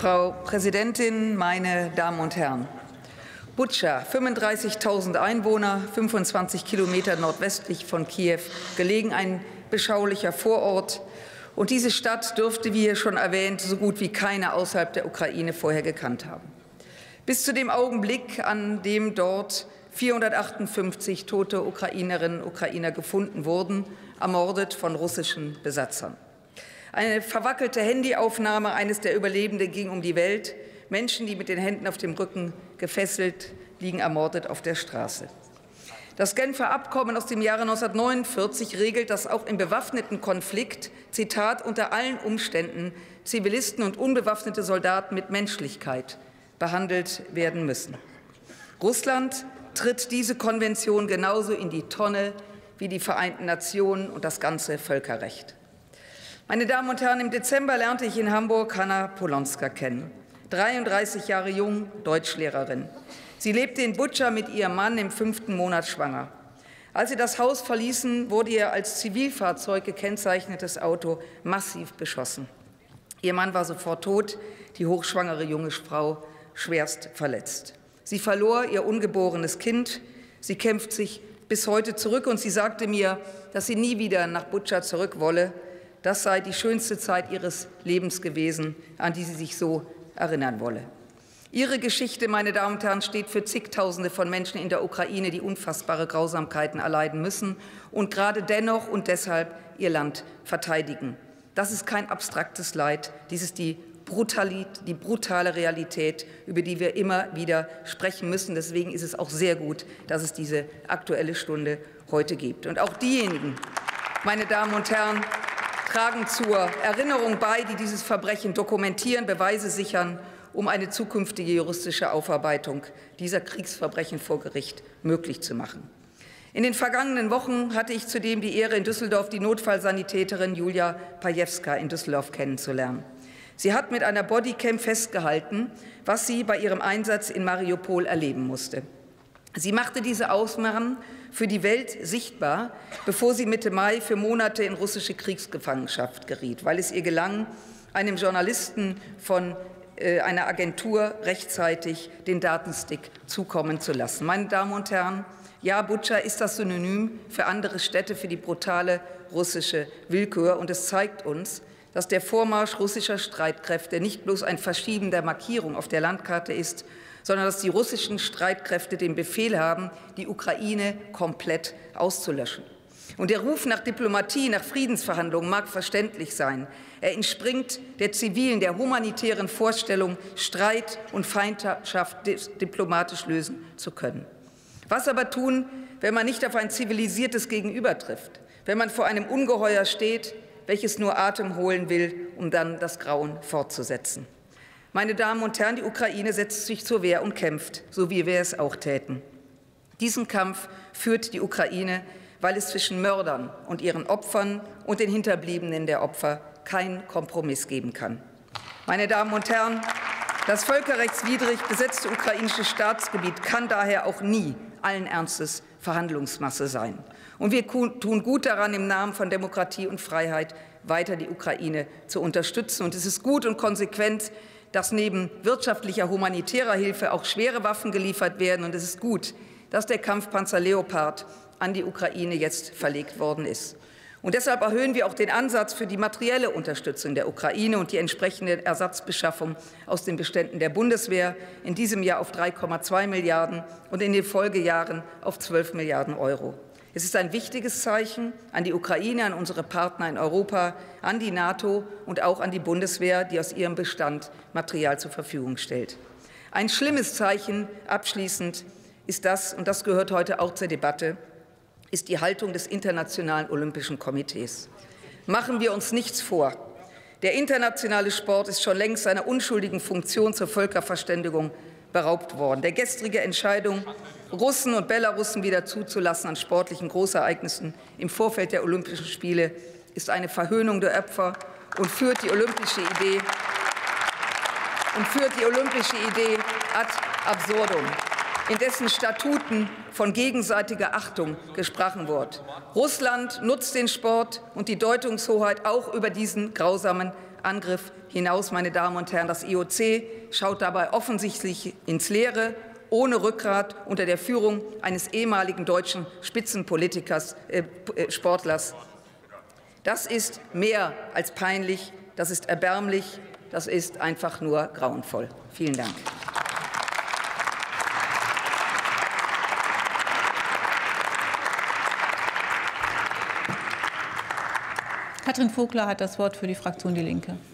Frau Präsidentin, meine Damen und Herren! Butscha, 35.000 Einwohner, 25 Kilometer nordwestlich von Kiew gelegen, ein beschaulicher Vorort. Und diese Stadt dürfte, wie hier schon erwähnt, so gut wie keine außerhalb der Ukraine vorher gekannt haben. Bis zu dem Augenblick, an dem dort 458 tote Ukrainerinnen und Ukrainer gefunden wurden, ermordet von russischen Besatzern. Eine verwackelte Handyaufnahme eines der Überlebenden ging um die Welt. Menschen, die mit den Händen auf dem Rücken gefesselt liegen, ermordet auf der Straße. Das Genfer Abkommen aus dem Jahre 1949 regelt, dass auch im bewaffneten Konflikt, Zitat, unter allen Umständen Zivilisten und unbewaffnete Soldaten mit Menschlichkeit behandelt werden müssen. Russland tritt diese Konvention genauso in die Tonne wie die Vereinten Nationen und das ganze Völkerrecht. Meine Damen und Herren, im Dezember lernte ich in Hamburg Hanna Polonska kennen. 33 Jahre jung, Deutschlehrerin. Sie lebte in Butscha mit ihrem Mann im 5. Monat schwanger. Als sie das Haus verließen, wurde ihr als Zivilfahrzeug gekennzeichnetes Auto massiv beschossen. Ihr Mann war sofort tot, die hochschwangere junge Frau schwerst verletzt. Sie verlor ihr ungeborenes Kind. Sie kämpft sich bis heute zurück, und sie sagte mir, dass sie nie wieder nach Butscha zurück wolle. Das sei die schönste Zeit ihres Lebens gewesen, an die sie sich so erinnern wolle. Ihre Geschichte, meine Damen und Herren, steht für zigtausende von Menschen in der Ukraine, die unfassbare Grausamkeiten erleiden müssen und gerade dennoch und deshalb ihr Land verteidigen. Das ist kein abstraktes Leid, dies ist die brutale Realität, über die wir immer wieder sprechen müssen. Deswegen ist es auch sehr gut, dass es diese Aktuelle Stunde heute gibt. Und auch diejenigen, meine Damen und Herren, tragen zur Erinnerung bei, die dieses Verbrechen dokumentieren, Beweise sichern, um eine zukünftige juristische Aufarbeitung dieser Kriegsverbrechen vor Gericht möglich zu machen. In den vergangenen Wochen hatte ich zudem die Ehre, in Düsseldorf die Notfallsanitäterin Julia Pajewska in Düsseldorf kennenzulernen. Sie hat mit einer Bodycam festgehalten, was sie bei ihrem Einsatz in Mariupol erleben musste. Sie machte diese Aufnahmen für die Welt sichtbar, bevor sie Mitte Mai für Monate in russische Kriegsgefangenschaft geriet, weil es ihr gelang, einem Journalisten von einer Agentur rechtzeitig den Datenstick zukommen zu lassen. Meine Damen und Herren, ja, Butscha ist das Synonym für andere Städte, für die brutale russische Willkür. Und es zeigt uns, dass der Vormarsch russischer Streitkräfte nicht bloß ein Verschieben der Markierung auf der Landkarte ist, sondern dass die russischen Streitkräfte den Befehl haben, die Ukraine komplett auszulöschen. Und der Ruf nach Diplomatie, nach Friedensverhandlungen mag verständlich sein. Er entspringt der zivilen, der humanitären Vorstellung, Streit und Feindschaft diplomatisch lösen zu können. Was aber tun, wenn man nicht auf ein zivilisiertes Gegenüber trifft, wenn man vor einem Ungeheuer steht, welches nur Atem holen will, um dann das Grauen fortzusetzen? Meine Damen und Herren, die Ukraine setzt sich zur Wehr und kämpft, so wie wir es auch täten. Diesen Kampf führt die Ukraine, weil es zwischen Mördern und ihren Opfern und den Hinterbliebenen der Opfer keinen Kompromiss geben kann. Meine Damen und Herren, das völkerrechtswidrig besetzte ukrainische Staatsgebiet kann daher auch nie allen Ernstes Verhandlungsmasse sein. Und wir tun gut daran, im Namen von Demokratie und Freiheit weiter die Ukraine zu unterstützen. Und es ist gut und konsequent, dass neben wirtschaftlicher, humanitärer Hilfe auch schwere Waffen geliefert werden. Und es ist gut, dass der Kampfpanzer Leopard an die Ukraine jetzt verlegt worden ist. Und deshalb erhöhen wir auch den Ansatz für die materielle Unterstützung der Ukraine und die entsprechende Ersatzbeschaffung aus den Beständen der Bundeswehr in diesem Jahr auf 3,2 Milliarden und in den Folgejahren auf 12 Milliarden Euro. Es ist ein wichtiges Zeichen an die Ukraine, an unsere Partner in Europa, an die NATO und auch an die Bundeswehr, die aus ihrem Bestand Material zur Verfügung stellt. Ein schlimmes Zeichen abschließend ist das, und das gehört heute auch zur Debatte, ist die Haltung des Internationalen Olympischen Komitees. Machen wir uns nichts vor. Der internationale Sport ist schon längst seiner unschuldigen Funktion zur Völkerverständigung beraubt worden. Der gestrige Entscheidung, Russen und Belarussen wieder zuzulassen an sportlichen Großereignissen im Vorfeld der Olympischen Spiele, ist eine Verhöhnung der Opfer und führt die olympische Idee ad absurdum, in dessen Statuten von gegenseitiger Achtung gesprochen wird. Russland nutzt den Sport und die Deutungshoheit auch über diesen grausamen Angriff hinaus, meine Damen und Herren. Das IOC schaut dabei offensichtlich ins Leere, ohne Rückgrat, unter der Führung eines ehemaligen deutschen Spitzenpolitikers, Sportlers. Das ist mehr als peinlich, das ist erbärmlich, das ist einfach nur grauenvoll. Vielen Dank. Katrin Vogler hat das Wort für die Fraktion Die Linke.